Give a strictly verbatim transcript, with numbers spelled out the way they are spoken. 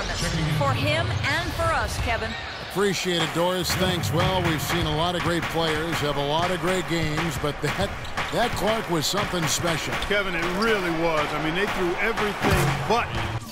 performance for him and for us, Kevin. Appreciate it, Doris. Thanks. Well, we've seen a lot of great players have a lot of great games, but that that Clark was something special. Kevin, it really was. I mean, they threw everything but